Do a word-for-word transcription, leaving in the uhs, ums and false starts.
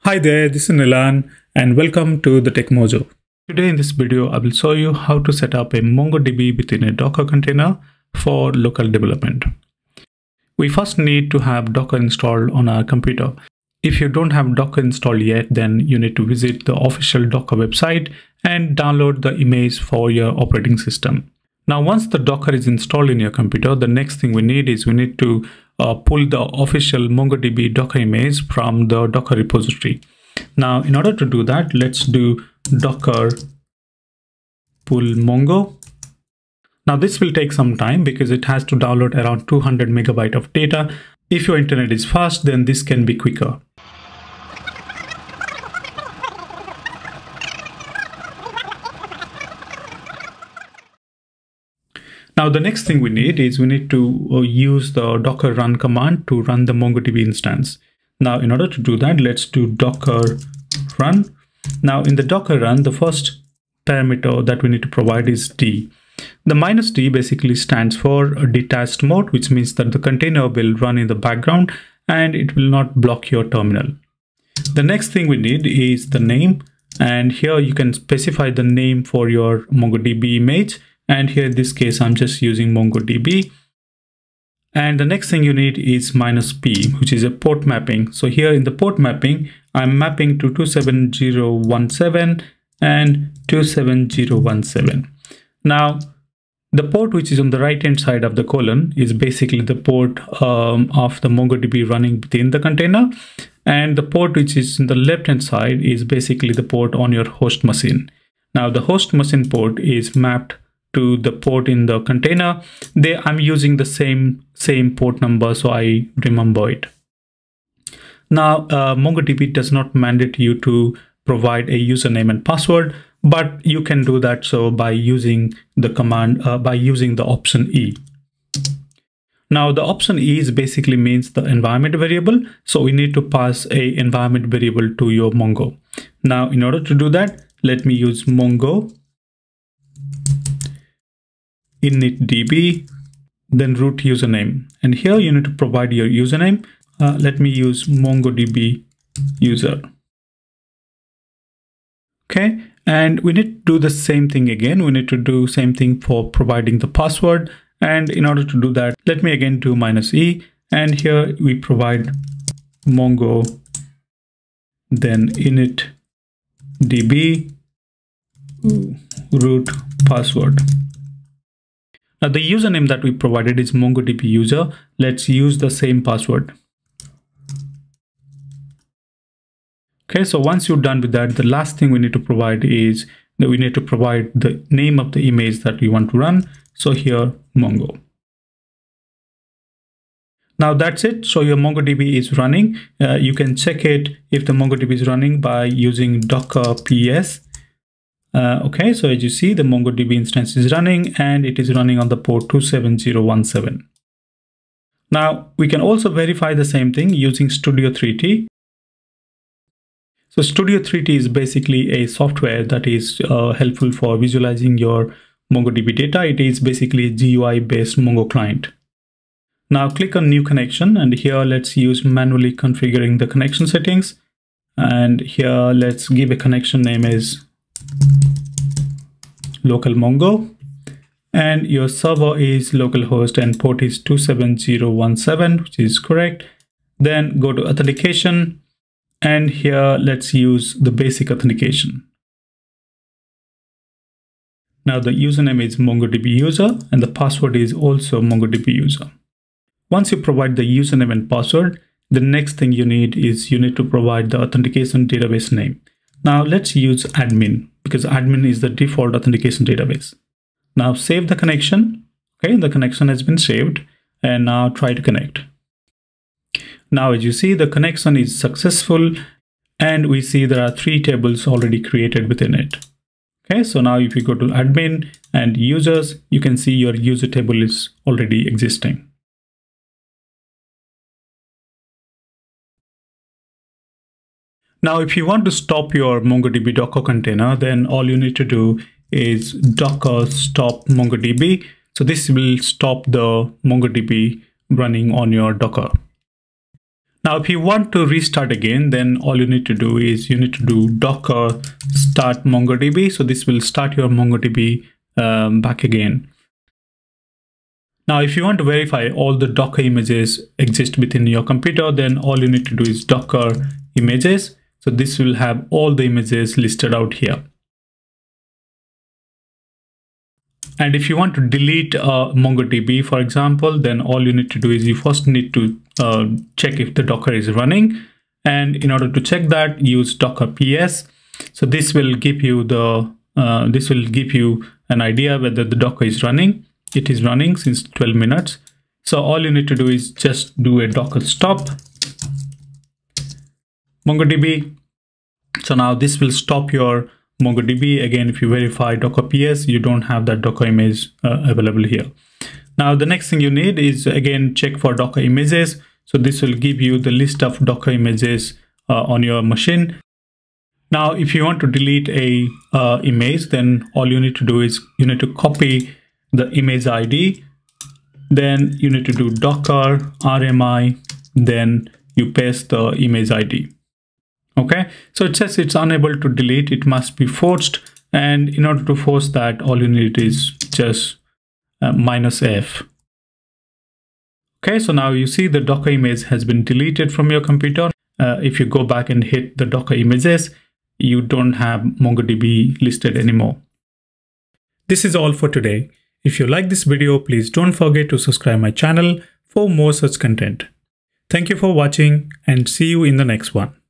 Hi there, this is Nilan and welcome to the Tech Mojo. Today in this video, I will show you how to set up a MongoDB within a Docker container for local development. We first need to have Docker installed on our computer. If you don't have Docker installed yet, then you need to visit the official Docker website and download the image for your operating system. Now, once the Docker is installed in your computer, the next thing we need is we need to uh, pull the official MongoDB Docker image from the Docker repository. Now, in order to do that, let's do Docker pull Mongo. Now, this will take some time because it has to download around two hundred megabytes of data. If your internet is fast, then this can be quicker. Now, the next thing we need is we need to uh, use the docker run command to run the MongoDB instance. Now, in order to do that, let's do docker run. Now, in the docker run, the first parameter that we need to provide is D. The minus D basically stands for a detached mode, which means that the container will run in the background and it will not block your terminal. The next thing we need is the name. And here you can specify the name for your MongoDB image. And here in this case, I'm just using MongoDB. And the next thing you need is minus P, which is a port mapping. So here in the port mapping, I'm mapping to two seven zero one seven and two seven zero one seven. Now, the port which is on the right hand side of the column is basically the port um, of the MongoDB running within the container. And the port which is in the left hand side is basically the port on your host machine. Now, the host machine port is mapped to the port in the container. They, I'm using the same, same port number, so I remember it. Now, uh, MongoDB does not mandate you to provide a username and password, but you can do that so by using the command, uh, by using the option E. Now, the option E is basically means the environment variable. So we need to pass a environment variable to your Mongo. Now, in order to do that, let me use Mongo initdb, then root username. And here you need to provide your username. Uh, let me use MongoDB user. Okay, and we need to do the same thing again. We need to do same thing for providing the password. And in order to do that, let me again do minus E. And here we provide Mongo, then initdb root password. Now, the username that we provided is MongoDB user. Let's use the same password. Okay, so once you're done with that, the last thing we need to provide is that we need to provide the name of the image that we want to run. So here, Mongo. Now that's it. So your MongoDB is running. Uh, you can check it if the MongoDB is running by using docker ps. Uh, okay, so as you see, the MongoDB instance is running and it is running on the port two seven zero one seven. Now, we can also verify the same thing using Studio three T. So Studio three T is basically a software that is uh, helpful for visualizing your MongoDB data. It is basically a G U I-based Mongo client. Now, click on New Connection, and here let's use manually configuring the connection settings. And here let's give a connection name as local Mongo, and your server is localhost and port is two seven zero one seven, which is correct. Then go to authentication, and here let's use the basic authentication. Now the username is MongoDB user and the password is also MongoDB user. Once you provide the username and password, the next thing you need is you need to provide the authentication database name. Now let's use admin, because admin is the default authentication database. Now save the connection. Okay, the connection has been saved, and now try to connect. Now, as you see, the connection is successful, and we see there are three tables already created within it. Okay, so now if you go to admin and users, you can see your user table is already existing. Now, if you want to stop your MongoDB Docker container, then all you need to do is docker stop MongoDB. So this will stop the MongoDB running on your Docker. Now, if you want to restart again, then all you need to do is you need to do docker start MongoDB. So this will start your MongoDB um, back again. Now, if you want to verify all the Docker images exist within your computer, then all you need to do is docker images. So this will have all the images listed out here. And if you want to delete uh, MongoDB, for example, then all you need to do is you first need to uh, check if the Docker is running. And in order to check that, use docker ps. So this will give you the uh, this will give you an idea whether the Docker is running. It is running since twelve minutes. So all you need to do is just do a docker stop MongoDB. So now this will stop your MongoDB. Again, if you verify docker ps, you don't have that Docker image uh, available here. Now, the next thing you need is again check for Docker images. So this will give you the list of Docker images uh, on your machine. Now, if you want to delete a uh, image, then all you need to do is you need to copy the image I D. Then you need to do docker rmi. Then you paste the image I D. Okay, so it says it's unable to delete. It must be forced. And in order to force that, all you need is just uh, minus F. Okay, so now you see the Docker image has been deleted from your computer. Uh, if you go back and hit the Docker images, you don't have MongoDB listed anymore. This is all for today. If you like this video, please don't forget to subscribe my channel for more such content. Thank you for watching and see you in the next one.